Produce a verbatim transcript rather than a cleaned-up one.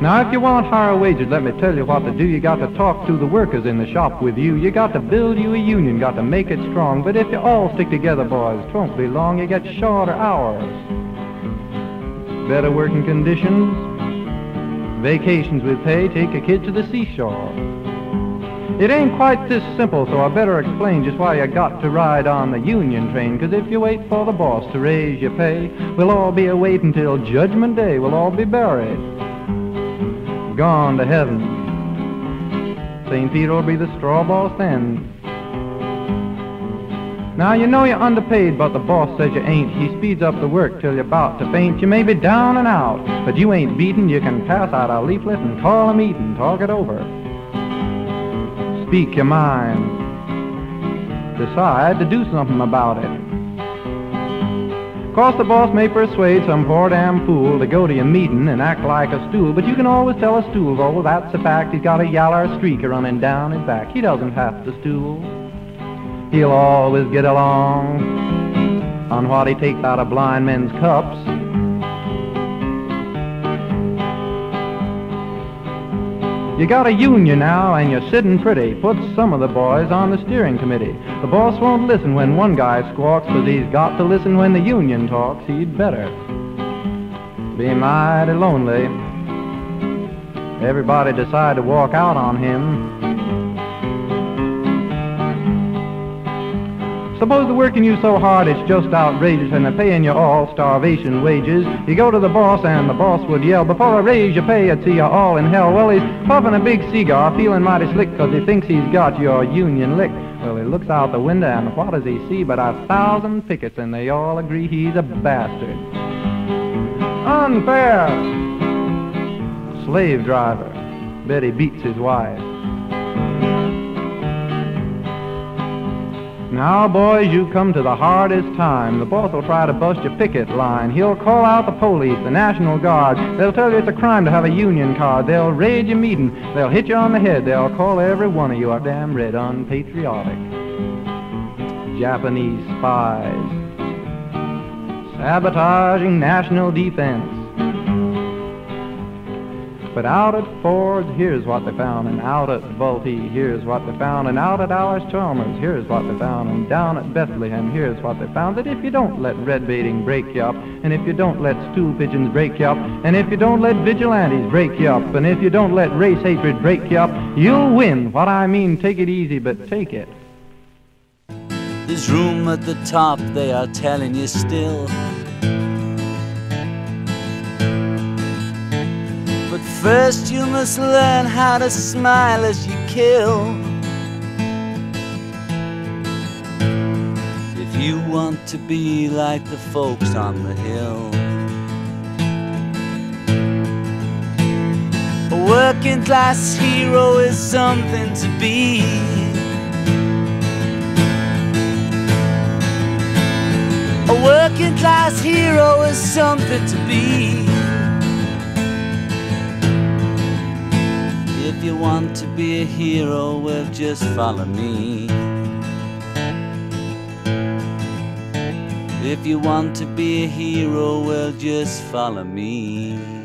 Now, if you want higher wages, let me tell you what to do. You got to talk to the workers in the shop with you. You got to build you a union, got to make it strong. But if you all stick together, boys, 'twon't be long. You get shorter hours, better working conditions, vacations with pay, take a kid to the seashore. It ain't quite this simple, so I better explain just why you got to ride on the union train. 'Cause if you wait for the boss to raise your pay, we'll all be a-waitin' till Judgment Day. We'll all be buried, gone to heaven. Saint Peter will be the straw boss then. Now, you know you're underpaid, but the boss says you ain't. He speeds up the work till you're about to faint. You may be down and out, but you ain't beaten. You can pass out a leaflet and call a meeting, talk it over, speak your mind, decide to do something about it. Of course, the boss may persuade some poor damn fool to go to your meeting and act like a stool, but you can always tell a stool, oh, that's a fact. He's got a yaller streak running down his back. He doesn't have to stool. He'll always get along on what he takes out of blind men's cups. You got a union now and you're sitting pretty. Put some of the boys on the steering committee. The boss won't listen when one guy squawks, but he's got to listen when the union talks. He'd better be mighty lonely. Everybody decide to walk out on him. Suppose they're working you so hard it's just outrageous, and they're paying you all starvation wages. You go to the boss and the boss would yell, before I raise your pay I'd see you all in hell. Well, he's puffing a big cigar, feeling mighty slick, 'cause he thinks he's got your union licked. Well, he looks out the window and what does he see but a thousand pickets, and they all agree he's a bastard. Unfair! Slave driver. Bet he beats his wife. Now, boys, you've come to the hardest time. The boss will try to bust your picket line. He'll call out the police, the National Guard. They'll tell you it's a crime to have a union card. They'll raid your meeting. They'll hit you on the head. They'll call every one of you a damn red unpatriotic. Japanese spies, sabotaging national defense. But out at Ford's, here's what they found, and out at Vultee, here's what they found, and out at Alice Chalmers, here's what they found, and down at Bethlehem, here's what they found. That if you don't let red baiting break you up, and if you don't let stool pigeons break you up, and if you don't let vigilantes break you up, and if you don't let race hatred break you up, you'll win. What I mean, take it easy, but take it. There's room at the top, they are telling you still. But first you must learn how to smile as you kill. If you want to be like the folks on the hill. A working class hero is something to be. A working class hero is something to be. If you want to be a hero, well, just follow me. If you want to be a hero, well, just follow me.